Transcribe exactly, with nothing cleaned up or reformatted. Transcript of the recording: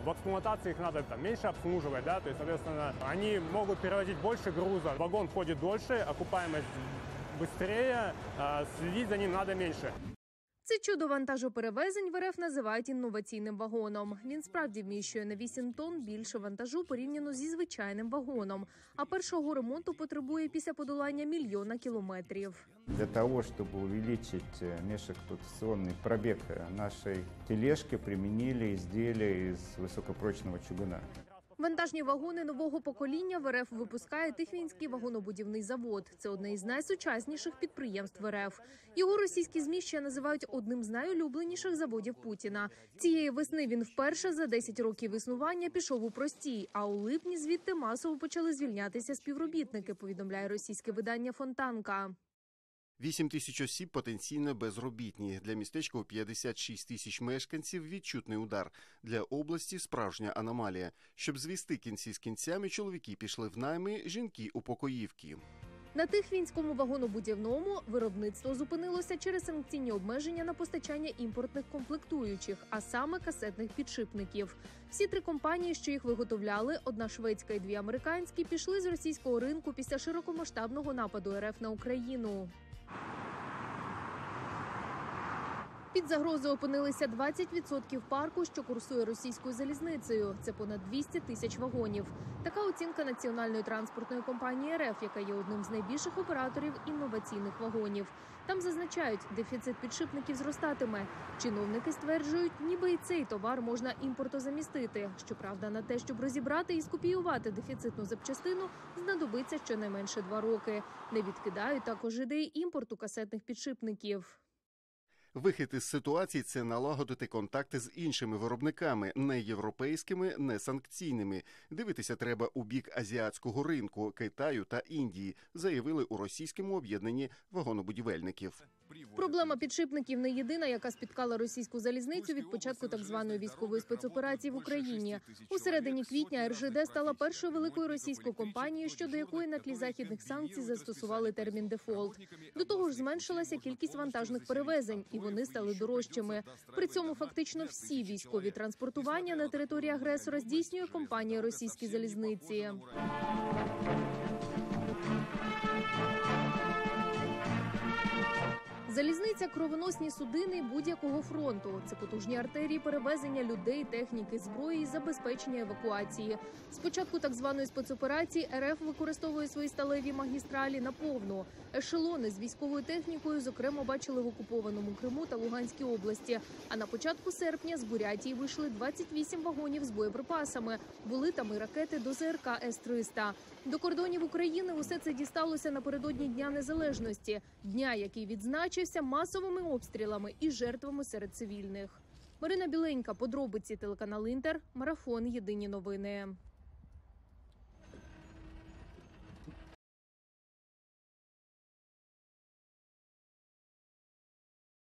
в эксплуатации их надо там меньше обслуживать, да, то есть, соответственно, они могут перевозить больше груза, вагон ходит дольше, окупаемость быстрее, следить за ним надо меньше. Це чудо вантажоперевезень в РФ називають інноваційним вагоном. Він справді вміщує на вісім тонн більше вантажу порівняно зі звичайним вагоном. А першого ремонту потребує після подолання мільйона кілометрів. Для того, чтобы увеличить межэксплуатационный пробег нашей тележки, применили изделия из высокопрочного чугуна. Вантажні вагони нового покоління в РФ випускає Тихвінський вагонобудівний завод. Це одне із найсучасніших підприємств РФ. Його російські ЗМІ ще називають одним з найулюбленіших заводів Путіна. Цієї весни він вперше за десять років існування пішов у простій, а у липні звідти масово почали звільнятися співробітники, повідомляє російське видання «Фонтанка». вісім тисяч осіб потенційно безробітні. Для містечка у п'ятдесят шість тисяч мешканців відчутний удар. Для області справжня аномалія. Щоб звести кінці з кінцями, чоловіки пішли в найми, жінки – у покоївки. На Тихвінському вагонобудівному виробництво зупинилося через санкційні обмеження на постачання імпортних комплектуючих, а саме касетних підшипників. Всі три компанії, що їх виготовляли, одна шведська і дві американські, пішли з російського ринку після широкомасштабного нападу РФ на Україну. Під загрозою опинилися двадцять відсотків парку, що курсує російською залізницею. Це понад двісті тисяч вагонів. Така оцінка Національної транспортної компанії РФ, яка є одним з найбільших операторів інноваційних вагонів. Там зазначають, дефіцит підшипників зростатиме. Чиновники стверджують, ніби і цей товар можна імпортозамістити. Щоправда, на те, щоб розібрати і скопіювати дефіцитну запчастину, знадобиться щонайменше два роки. Не відкидають також ідеї імпорту касетних підшипників. Вихід із ситуації – це налагодити контакти з іншими виробниками, не європейськими, не санкційними. Дивитися треба у бік азіатського ринку, Китаю та Індії, заявили у російському об'єднанні вагонобудівельників. Проблема підшипників не єдина, яка спіткала російську залізницю від початку так званої військової спецоперації в Україні. У середині квітня ер же де стала першою великою російською компанією, щодо якої на тлі західних санкцій застосували термін «дефолт». До того ж, зменшилася кількість вантажних перевезень, і вони стали дорожчими. При цьому фактично всі військові транспортування на території агресора здійснює компанія «Російські залізниці». Залізниця – кровоносні судини будь-якого фронту. Це потужні артерії перевезення людей, техніки, зброї і забезпечення евакуації. Спочатку так званої спецоперації РФ використовує свої сталеві магістралі наповну. Ешелони з військовою технікою, зокрема, бачили в окупованому Криму та Луганській області. А на початку серпня з Бурятії вийшли двадцять вісім вагонів з боєприпасами. Були там і ракети до зе ер ка ес триста. До кордонів України усе це дісталося напередодні Дня Незалежності. Дня, який відзначився масовими обстрілами і жертвами серед цивільних. Марина Біленька, подробиці, телеканал Інтер, марафон «Єдині новини».